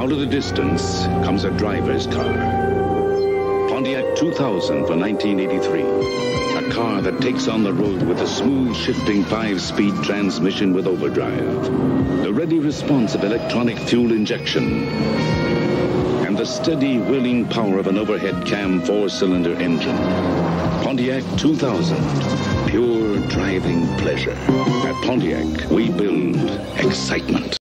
Out of the distance comes a driver's car. Pontiac 2000 for 1983. A car that takes on the road with a smooth shifting 5-speed transmission with overdrive. The ready response of electronic fuel injection. And the steady wheeling power of an overhead cam 4-cylinder engine. Pontiac 2000. Pure driving pleasure. At Pontiac, we build excitement.